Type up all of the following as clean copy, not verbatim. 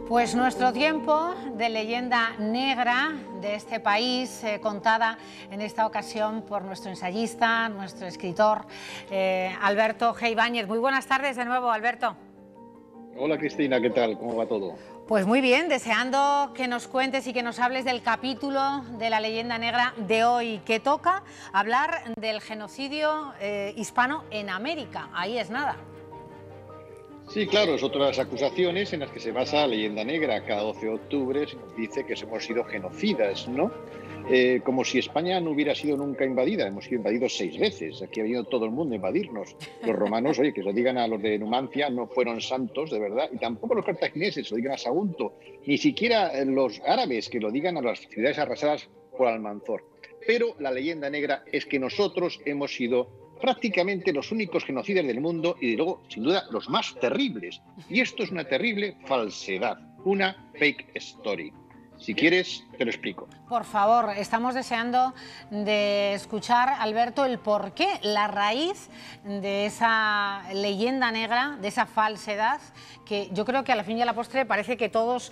Pues nuestro tiempo de leyenda negra de este país, contada en esta ocasión por nuestro ensayista, nuestro escritor, Alberto G. Ibáñez. Muy buenas tardes de nuevo, Alberto. Hola Cristina, ¿qué tal? ¿Cómo va todo? Pues muy bien, deseando que nos cuentes y que nos hables del capítulo de la leyenda negra de hoy, que toca hablar del genocidio hispano en América. Ahí es nada. Sí, claro, es otra de las acusaciones en las que se basa la leyenda negra. Cada 12 de octubre se nos dice que hemos sido genocidas, ¿no? Como si España no hubiera sido nunca invadida. Hemos sido invadidos 6 veces. Aquí ha venido todo el mundo a invadirnos. Los romanos, oye, que lo digan a los de Numancia, no fueron santos, de verdad. Y tampoco los cartagineses, lo digan a Sagunto. Ni siquiera los árabes, que lo digan a las ciudades arrasadas por Almanzor. Pero la leyenda negra es que nosotros hemos sido prácticamente los únicos genocidas del mundo y luego, sin duda, los más terribles. Y esto es una terrible falsedad, una fake story. Si quieres, te lo explico. Por favor, estamos deseando de escuchar, Alberto, el porqué, la raíz de esa leyenda negra, de esa falsedad, que yo creo que a la fin y a la postre parece que todos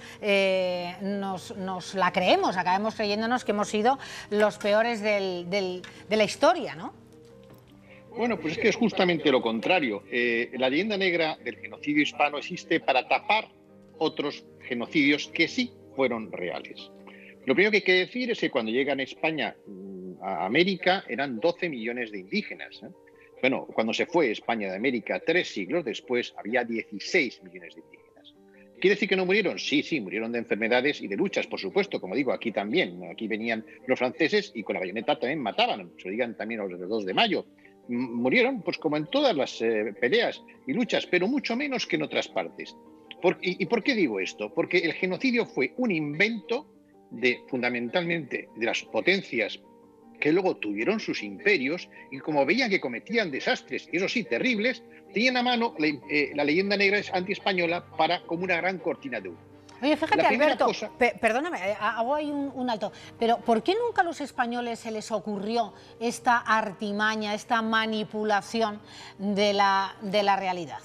nos la creemos, acabemos creyéndonos que hemos sido los peores de la historia, ¿no? Bueno, pues es que es justamente lo contrario. La leyenda negra del genocidio hispano existe para tapar otros genocidios que sí fueron reales. Lo primero que hay que decir es que cuando llegan a España, a América, eran 12 millones de indígenas. Bueno, cuando se fue España de América 3 siglos después, había 16 millones de indígenas. ¿Quiere decir que no murieron? Sí, sí, murieron de enfermedades y de luchas, por supuesto, como digo, aquí también. Aquí venían los franceses y con la bayoneta también mataban, se lo digan también a los del 2 de mayo. Murieron, pues como en todas las peleas y luchas, pero mucho menos que en otras partes. ¿Y por qué digo esto? Porque el genocidio fue un invento fundamentalmente de las potencias que luego tuvieron sus imperios y como veían que cometían desastres, y eso sí, terribles, tenían a mano la leyenda negra antiespañola como una gran cortina de humo. Oye, fíjate, Alberto, perdóname, hago ahí un alto, pero ¿por qué nunca a los españoles se les ocurrió esta artimaña, esta manipulación de la realidad?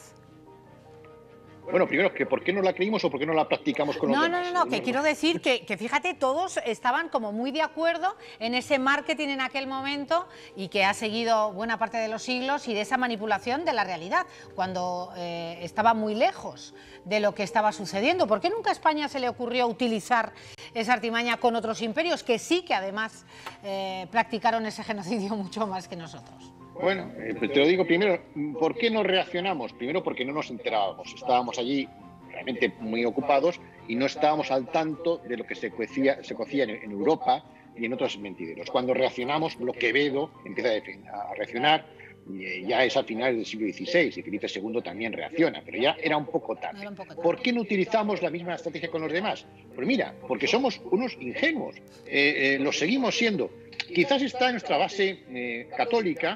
Bueno, primero, que ¿por qué no la creímos o por qué no la practicamos con los demás? No, que quiero decir que fíjate, todos estaban como muy de acuerdo en ese marketing en aquel momento y que ha seguido buena parte de los siglos y de esa manipulación de la realidad, cuando estaba muy lejos de lo que estaba sucediendo. ¿Por qué nunca a España se le ocurrió utilizar esa artimaña con otros imperios que sí que además practicaron ese genocidio mucho más que nosotros? Bueno, te lo digo primero, ¿por qué no reaccionamos? Primero porque no nos enterábamos, estábamos allí realmente muy ocupados y no estábamos al tanto de lo que se cocía en Europa y en otros mentideros. Cuando reaccionamos, Quevedo empieza a reaccionar, y ya es a finales del siglo XVI, y Felipe II también reacciona, pero ya era un poco tarde. ¿Por qué no utilizamos la misma estrategia con los demás? Pues mira, porque somos unos ingenuos, lo seguimos siendo. Quizás está en nuestra base católica,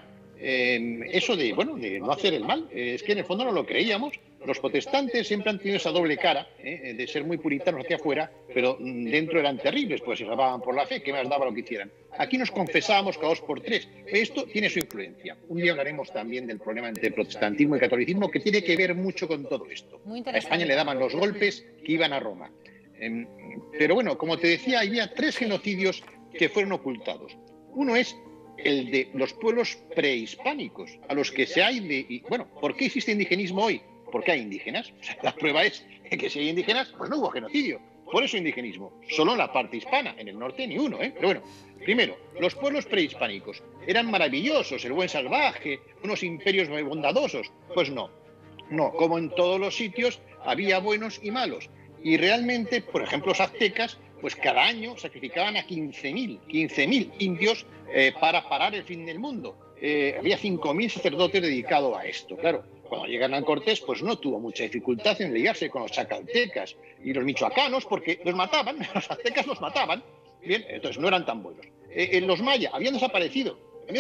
eso de no hacer el mal. Es que en el fondo no lo creíamos. Los protestantes siempre han tenido esa doble cara, de ser muy puritanos hacia afuera, pero dentro eran terribles, pues se salvaban por la fe, que más daba lo que hicieran. Aquí nos confesábamos cada 2 por 3. Esto tiene su influencia. Un día hablaremos también del problema entre protestantismo y catolicismo, que tiene que ver mucho con todo esto. A España le daban los golpes que iban a Roma. Pero bueno, como te decía, había 3 genocidios que fueron ocultados. Uno es el de los pueblos prehispánicos, a los que se hay ¿por qué existe indigenismo hoy? Porque hay indígenas. O sea, la prueba es que si hay indígenas, pues no hubo genocidio. Por eso indigenismo. Solo en la parte hispana, en el norte ni uno, Pero bueno, primero, los pueblos prehispánicos eran maravillosos, el buen salvaje, unos imperios muy bondadosos. Pues no, como en todos los sitios había buenos y malos. Y realmente, por ejemplo, los aztecas, pues cada año sacrificaban a 15.000 indios para parar el fin del mundo. Había 5.000 sacerdotes dedicados a esto. Claro, cuando llegan a Cortés, pues no tuvo mucha dificultad en ligarse con los chacaltecas y los michoacanos, porque los mataban, los aztecas los mataban. Bien, entonces no eran tan buenos. Los mayas habían desaparecido.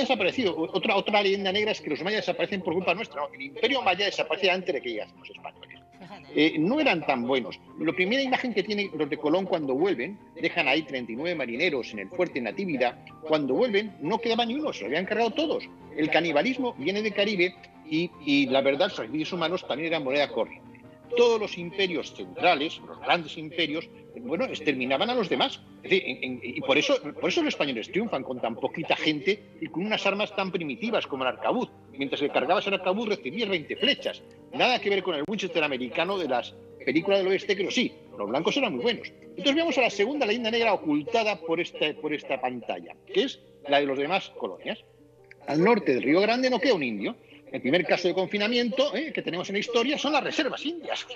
Otra leyenda negra es que los mayas desaparecen por culpa nuestra. No, el imperio maya desaparece antes de que llegasen los españoles. No eran tan buenos. La primera imagen que tienen los de Colón cuando vuelven, dejan ahí 39 marineros en el fuerte Natividad. Cuando vuelven no quedaba ni uno, se lo habían cargado todos. El canibalismo viene del Caribe y la verdad, los sacrificios humanos también eran moneda corriente. todos los imperios centrales, los grandes imperios, bueno, exterminaban a los demás. Es decir, y por eso los españoles triunfan con tan poquita gente y con unas armas tan primitivas como el arcabuz. Mientras que cargabas el arcabuz recibías 20 flechas. Nada que ver con el Winchester americano de las películas del oeste, que sí, los blancos eran muy buenos. Entonces veamos a la segunda leyenda negra ocultada por esta pantalla, que es la de los demás colonias. Al norte del Río Grande no queda un indio. El primer caso de confinamiento que tenemos en la historia son las reservas indias.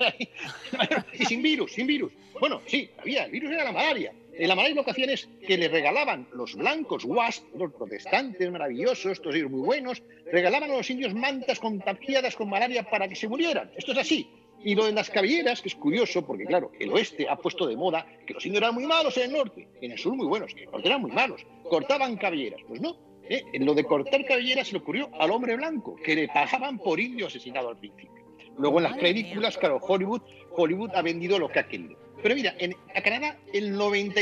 Y sin virus, sin virus. Bueno, sí, había, el virus era la malaria. La malaria lo que hacían es que le regalaban los blancos, WASP, los protestantes maravillosos, estos ellos muy buenos, regalaban a los indios mantas contagiadas con malaria para que se murieran. Esto es así. Y lo de las cabelleras, que es curioso, porque claro, el oeste ha puesto de moda que los indios eran muy malos en el norte, en el sur muy buenos, en el norte eran muy malos, cortaban cabelleras. Pues no, lo de cortar cabelleras se le ocurrió al hombre blanco, que le pagaban por indio asesinado al principio. Luego en las películas, claro, Hollywood ha vendido lo que ha querido. Pero mira, a Canadá el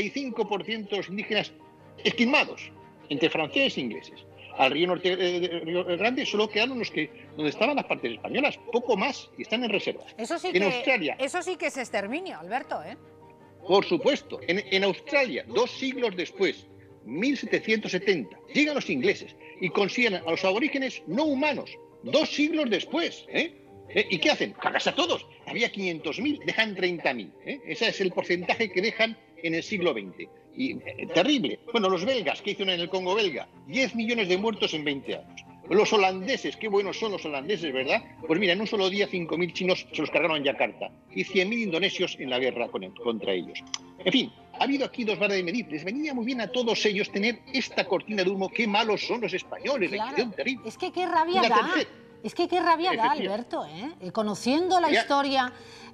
95% de los indígenas esquilmados, entre franceses e ingleses. Al río Grande solo quedaron los que donde estaban las partes españolas, poco más, y están en reservas. Eso sí, eso sí que es exterminio, Alberto, ¿eh? Por supuesto. En Australia, 2 siglos después, 1770, llegan los ingleses y consiguen a los aborígenes no humanos, 2 siglos después, ¿Y qué hacen? Cargas a todos. Había 500.000, dejan 30.000. Ese es el porcentaje que dejan en el siglo XX. Y terrible. Bueno, los belgas, ¿qué hicieron en el Congo belga? 10 millones de muertos en 20 años. Los holandeses, qué buenos son los holandeses, ¿verdad? Pues mira, en un solo día 5.000 chinos se los cargaron en Yakarta y 100.000 indonesios en la guerra contra ellos. En fin, ha habido aquí 2 varas de medir. Les venía muy bien a todos ellos tener esta cortina de humo. Qué malos son los españoles. Claro. Terrible. Es que qué rabia da. Es que qué rabia da, Alberto, ¿eh? Conociendo la historia,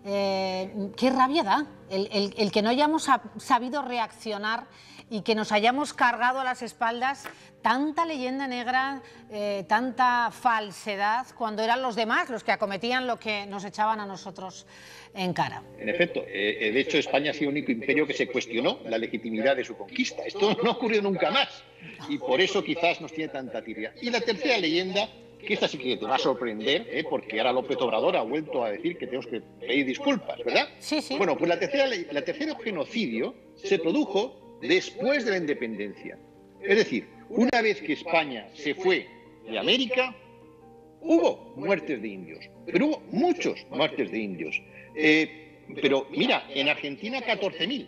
qué rabia da el que no hayamos sabido reaccionar y que nos hayamos cargado a las espaldas tanta leyenda negra, tanta falsedad, cuando eran los demás los que acometían lo que nos echaban a nosotros en cara. En efecto, de hecho España ha sido el único imperio que se cuestionó la legitimidad de su conquista. Esto no ha ocurrido nunca más y por eso quizás nos tiene tanta tirria. Y la tercera leyenda, que esta sí que te va a sorprender, porque ahora López Obrador ha vuelto a decir que tenemos que pedir disculpas, ¿verdad? Sí, sí. Bueno, pues la tercera genocidio se produjo después de la independencia. Es decir, una vez que España se fue de América, hubo muertes de indios, pero hubo muchos muertes de indios. Pero mira, en Argentina 14.000.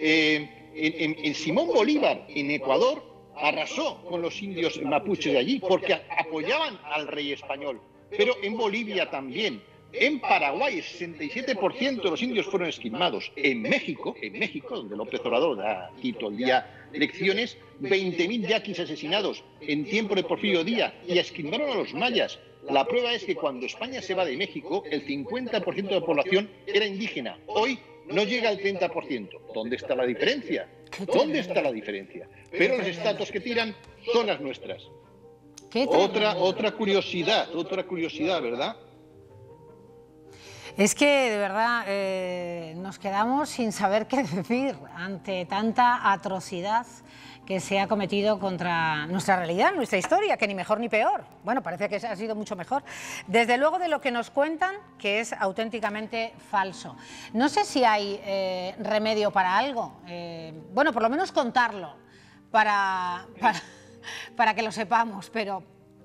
En Simón Bolívar, en Ecuador, arrasó con los indios mapuches de allí porque apoyaban al rey español. Pero en Bolivia también. En Paraguay, el 67% de los indios fueron esquilmados. En México, donde López Obrador da aquí todo el día elecciones, 20.000 yaquis asesinados en tiempo de Porfirio Díaz y esquilmaron a los mayas. La prueba es que cuando España se va de México, el 50% de la población era indígena. Hoy no llega al 30%. ¿Dónde está la diferencia? ¿Dónde está la diferencia? Pero los estatuas que tiran son las nuestras. Otra curiosidad, ¿verdad? Es que, de verdad, nos quedamos sin saber qué decir ante tanta atrocidad que se ha cometido contra nuestra realidad, nuestra historia, que ni mejor ni peor. Bueno, parece que ha sido mucho mejor. Desde luego de lo que nos cuentan, que es auténticamente falso. No sé si hay remedio para algo. Bueno, por lo menos contarlo, para que lo sepamos, pero...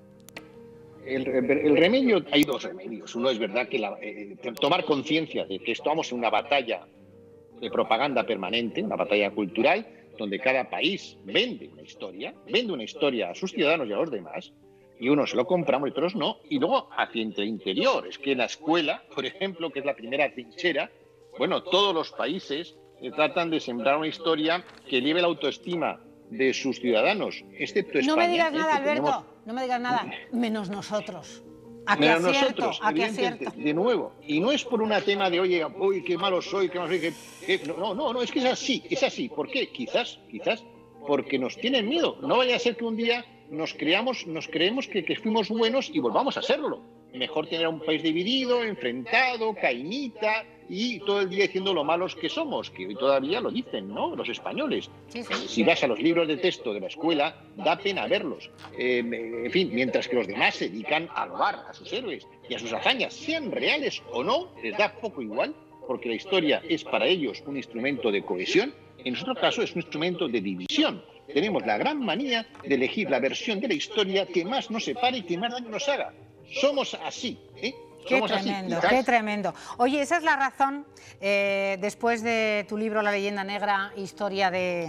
El remedio, hay 2 remedios. Uno es verdad que tomar conciencia de que estamos en una batalla de propaganda permanente, una batalla cultural, donde cada país vende una historia a sus ciudadanos y a los demás, y unos lo compramos y otros no, y luego hacia el interior. Es que en la escuela, por ejemplo, que es la primera trinchera, bueno, todos los países tratan de sembrar una historia que eleve la autoestima de sus ciudadanos, excepto España. No me digas nada, Alberto, no me digas nada, menos nosotros. Menos nosotros, de nuevo. Y no es por un tema de, oye, uy, qué malo soy, qué malo soy. No, es que es así. ¿Por qué? Quizás porque nos tienen miedo. No vaya a ser que un día nos creemos que fuimos buenos y volvamos a serlo. Mejor tener a un país dividido, enfrentado, cainita, y todo el día diciendo lo malos que somos, que hoy todavía lo dicen, ¿no?, los españoles. Sí, sí. Si vas a los libros de texto de la escuela, da pena verlos. En fin, mientras que los demás se dedican a loar a sus héroes y a sus hazañas, sean reales o no, les da poco igual, porque la historia es para ellos un instrumento de cohesión, en nuestro caso es un instrumento de división. Tenemos la gran manía de elegir la versión de la historia que más nos separe y que más daño nos haga. Somos así, ¿eh? Qué tremendo, qué tremendo. Oye, esa es la razón, después de tu libro La leyenda negra, historia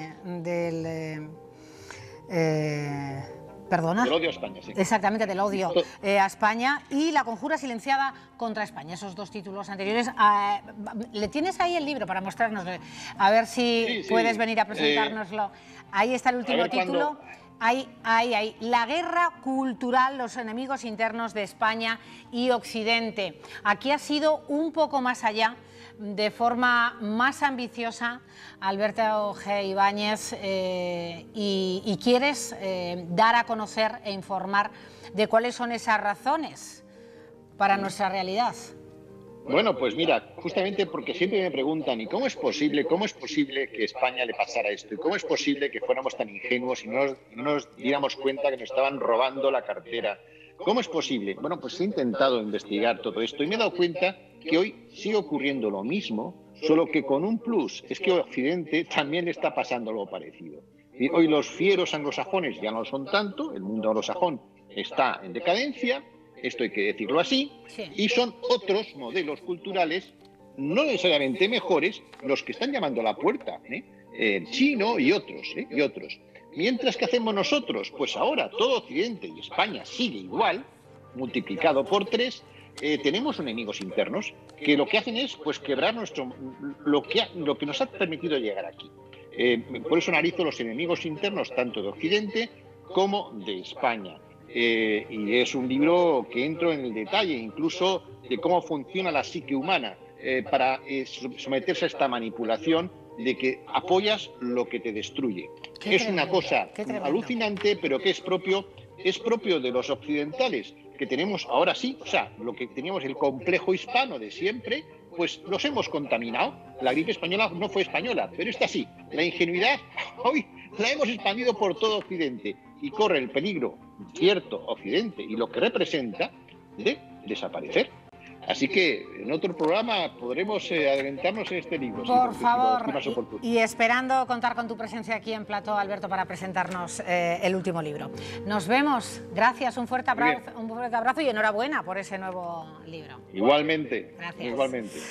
¿perdona? Del odio a España, sí. Exactamente, del odio a España y La conjura silenciada contra España, esos dos títulos anteriores. ¿Le tienes ahí el libro para mostrárnoslo? A ver si puedes venir a presentárnoslo. Ahí está el último título. Ahí, la guerra cultural, los enemigos internos de España y Occidente. Aquí ha sido un poco más allá, de forma más ambiciosa, Alberto G. Ibáñez, y quieres dar a conocer e informar de cuáles son esas razones para nuestra realidad. Bueno, pues mira, justamente porque siempre me preguntan, ¿y cómo es posible que a España le pasara esto? ¿Y cómo es posible que fuéramos tan ingenuos y no nos diéramos cuenta que nos estaban robando la cartera? ¿Cómo es posible? Bueno, pues he intentado investigar todo esto y me he dado cuenta que hoy sigue ocurriendo lo mismo, solo que con un plus, es que Occidente también le está pasando algo parecido. Y hoy los fieros anglosajones ya no lo son tanto, el mundo anglosajón está en decadencia, esto hay que decirlo así, y son otros modelos culturales, no necesariamente mejores, los que están llamando a la puerta, el chino y otros. Mientras que hacemos nosotros, pues ahora todo Occidente y España sigue igual, multiplicado por 3, tenemos enemigos internos que lo que hacen es pues quebrar lo que nos ha permitido llegar aquí. Por eso analizo los enemigos internos tanto de Occidente como de España. Y es un libro que entro en el detalle incluso de cómo funciona la psique humana para someterse a esta manipulación de que apoyas lo que te destruye. Es una cosa alucinante, pero que es propio de los occidentales, que tenemos ahora sí, o sea, lo que teníamos el complejo hispano de siempre, pues los hemos contaminado. La gripe española no fue española, pero esta sí. La ingenuidad hoy la hemos expandido por todo Occidente y corre el peligro, cierto, Occidente y lo que representa, de desaparecer. Así que en otro programa podremos adelantarnos en este libro. Por favor, y esperando contar con tu presencia aquí en Plató, Alberto, para presentarnos el último libro. Nos vemos, gracias, un fuerte abrazo y enhorabuena por ese nuevo libro. Igualmente, gracias. Igualmente.